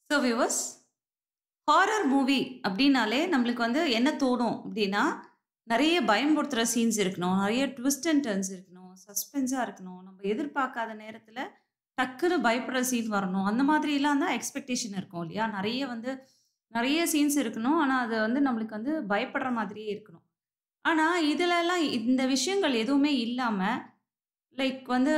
So viewers, horror movie அப்படின்னாலே நம்மளுக்கு வந்து என்ன தோணும் அப்படின்னா, நெறைய பயம்புறுத்துற சீன்ஸ் இருக்கணும். நெறைய ட்விஸ்ட் அண்ட் டர்ன்ஸ் இருக்கணும். சஸ்பென்ஸா இருக்கணும். நம்ம எதிர்பார்க்காத நேரத்தில டக்குனு பயப்படுற சீன் வரணும். அந்த மாதிரிலாம் தான் எக்ஸ்பெக்டேஷன் இருக்கும் இல்லையா? நெறைய சீன்ஸ் இருக்கணும். ஆனா, அது வந்து நம்மளுக்கு வந்து பயப்படுற மாதிரியே இருக்கணும். ஆனா, இதுலலாம் இந்த விஷயங்கள் எதுவுமே இல்லாம, லைக் வந்து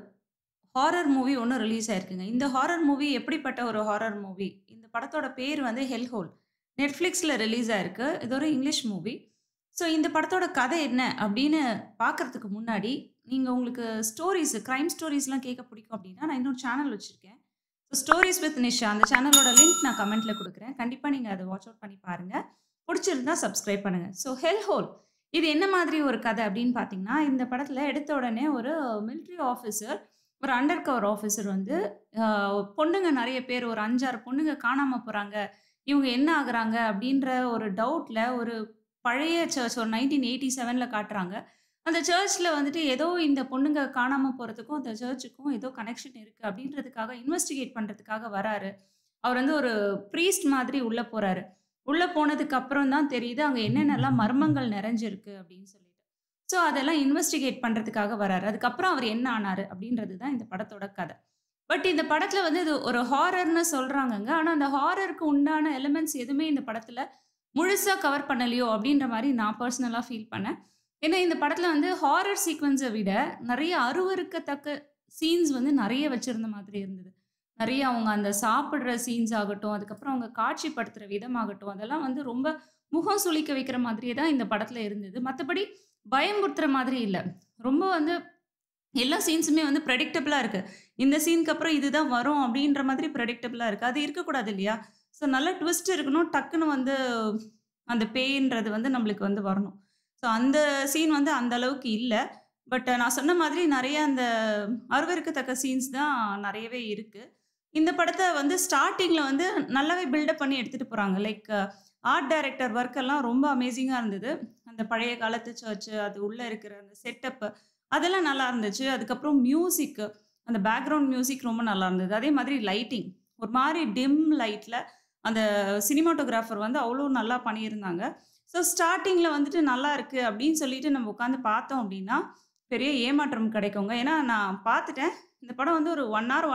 ஹாரர் மூவி ஒண்ணு ரிலீஸ் ஆயிருக்குங்க. இந்த ஹாரர் மூவி எப்படிப்பட்ட ஒரு ஹாரர் மூவி? இந்த படத்தோட பேர் வந்து ஹெல்ஹோல். Netflixல ரிலீஸ் ஆயிருக்கு. இது ஒரு இங்கிலீஷ் மூவி. ஸோ இந்த படத்தோட கதை என்ன அப்படின்னு பார்க்கறதுக்கு முன்னாடி, நீங்க உங்களுக்கு கிரைம் ஸ்டோரீஸ்லாம் கேட்க பிடிக்கும் அப்படின்னா, நான் இன்னொரு சேனல் வச்சிருக்கேன். ஸோ ஸ்டோரீஸ் வித் நிஷா அந்த சேனலோட லிங்க் நான் கமெண்ட்ல குடுக்குறேன். கண்டிப்பா நீங்க அத வாட்ச் அவுட் பண்ணி பாருங்க. புடிச்சிருந்தா சப்ஸ்கிரைப் பண்ணுங்க. ஸோ ஹெல்ஹோல் இது என்ன மாதிரி ஒரு கதை அப்படின்னு பார்த்தீங்கன்னா, இந்த படத்துல எடுத்த உடனே ஒரு மிலிட்டரி ஆஃபிசர், ஒரு அண்டர் கவர் ஆஃபிசர் வந்து அ பொண்ணுங்க நெறைய பேர் ஒரு 5, 6 பொண்ணுங்க காணாம போறாங்க. இவங்க என்ன ஆகுறாங்க அப்படின்ற ஒரு டவுட்ல ஒரு பழைய சர்ச் ஒரு 1987ல காட்டுறாங்க. அந்த சர்ச்ல வந்துட்டு ஏதோ இந்த பொண்ணுங்க காணாம போறதுக்கும், அந்த சர்ச்சுக்கும் ஏதோ கனெக்ஷன் இருக்கு அப்படின்றதுக்காக இன்வெஸ்டிகேட் பண்றதுக்காக வராரு. அவர் வந்து ஒரு ப்ரீஸ்ட் மாதிரி உள்ள போறாரு. உள்ள போனதுக்கு அப்புறம் தான் தெரியுது, அங்க என்னென்னலாம் மர்மங்கள் நிறைஞ்சிருக்கு அப்படின்னு சொல்லிட்டு. ஸோ அதெல்லாம் இன்வெஸ்டிகேட் பண்றதுக்காக வராரு. அதுக்கப்புறம் அவர் என்ன ஆனாரு அப்படின்றது தான் இந்த படத்தோட கதை. பட் இந்த படத்துல வந்து இது ஒரு ஹாரர்ன்னு சொல்றாங்கங்க. ஆனா அந்த ஹாரருக்கு உண்டான எலிமெண்ட்ஸ் எதுவுமே இந்த படத்துல முழுசா கவர் பண்ணலையோ அப்படின்ற மாரி நான் பெர்சனலா ஃபீல் பண்ணேன். ஏன்னா இந்த படத்துல வந்து ஹாரர் சீக்வென்ஸ விட நெறைய அருவருக்கத்தக்க சீன்ஸ் வந்து நெறைய வச்சிருந்த மாதிரி இருந்தது. நெறைய அவங்க அந்த சாப்பிடுற சீன்ஸ் ஆகட்டும், அதுக்கப்புறம் அவங்க காட்சிப்படுத்துற விதமாகட்டும், அதெல்லாம் வந்து ரொம்ப முகம் சுளிக்க வைக்கிற மாதிரியே தான் இந்த படத்துல இருந்தது. மத்தபடி பயமுறுத்துற மாதிரி இல்ல. ரொம்ப வந்து எல்லா சீன்ஸுமே வந்து பிரெடிக்டபிளா இருக்கு. இந்த சீனுக்கு அப்புறம் இதுதான் வரும் அப்படின்ற மாதிரி பிரெடிக்டபிளா இருக்கு. அது இருக்கக்கூடாது இல்லையா? ஸோ நல்ல ட்விஸ்ட் இருக்கணும். டக்குனு வந்து அந்த பேய்ன்றது வந்து நம்மளுக்கு வந்து வரணும். ஸோ அந்த சீன் வந்து அந்த அளவுக்கு இல்ல. பட் நான் சொன்ன மாதிரி நெறைய அந்த அருவருக்கத்தக்க சீன்ஸ் தான் நெறையவே இருக்கு. இந்த படத்த வந்து ஸ்டார்ட்டிங்ல வந்து நல்லாவே பில்டப் பண்ணி எடுத்துட்டு போறாங்க. லைக் ஆர்ட் டைரக்டர் ஒர்க் எல்லாம் ரொம்ப அமேசிங்கா இருந்தது. அந்த பழைய காலத்து சர்ச், அது உள்ள இருக்கிற அந்த செட்டப் அதெல்லாம் நல்லா இருந்துச்சு. அதுக்கப்புறம் மியூசிக், அந்த பேக்கிரவுண்ட் மியூசிக் ரொம்ப நல்லா இருந்தது. அதே மாதிரி லைட்டிங். ஒரு மாரி டிம் லைட்ல அந்த சினிமாட்டோகிராஃபர் வந்து அவ்வளோ நல்லா பண்ணியிருந்தாங்க. ஸோ ஸ்டார்ட்டிங்ல வந்துட்டு நல்லா இருக்கு அப்படின்னு சொல்லிட்டு நம்ம உட்காந்து பார்த்தோம் அப்படின்னா, பெரிய ஏமாற்றம் கிடைக்குங்க. ஏன்னா நான் பார்த்துட்டேன். இந்த படம் வந்து ஒரு 1 ஹவர்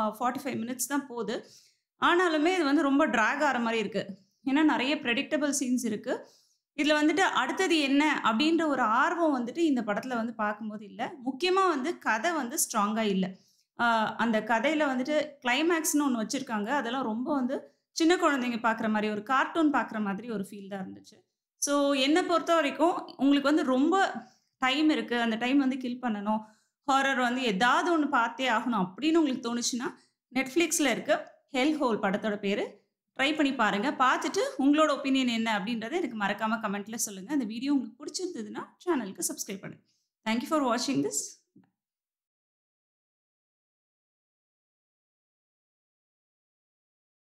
45 மினிட்ஸ் தான் போது. ஆனாலுமே இது வந்து ரொம்ப டிராக் ஆற மாரி இருக்கு. ஏன்னா நெறைய பிரெடிக்டபிள் சீன்ஸ் இருக்கு. இதுல வந்துட்டு அடுத்தது என்ன அப்படின்ற ஒரு ஆர்வம் வந்துட்டு இந்த படத்துல வந்து பார்க்கும்போது இல்ல. முக்கியமா வந்து கதை வந்து ஸ்ட்ராங்கா இல்ல. அ அந்த கதையில வந்துட்டு கிளைமாக்ஸ்ன்னு ஒண்ணு வச்சிருக்காங்க. அதெல்லாம் ரொம்ப வந்து சின்ன குழந்தைங்க பார்க்குற மாரி, ஒரு கார்ட்டூன் பார்க்குற மாதிரி ஒரு ஃபீல் தான் இருந்துச்சு. ஸோ என்ன பொறுத்தவரைக்கும் உங்களுக்கு வந்து ரொம்ப டைம் இருக்கு. அந்த டைம் வந்து கில் பண்ணணும். ஹாரர் வந்து ஏதாவது ஒண்ணு பார்த்தே ஆகணும் அப்படின்னு உங்களுக்கு தோணுச்சுன்னா, Netflixல இருக்கு. ஹெல் ஹோல் படத்தோட பேரு. ட்ரை பண்ணி பாருங்க. பார்த்துட்டு உங்களோட ஒப்பீனியன் என்ன அப்படின்றத எனக்கு மறக்காம கமெண்ட்ல சொல்லுங்க. இந்த வீடியோ உங்களுக்கு புடிச்சிருந்ததுன்னா, சேனலுக்கு சப்ஸ்கிரைப் பண்ணுங்க. தேங்க் யூ ஃபார் வாட்சிங் திஸ்.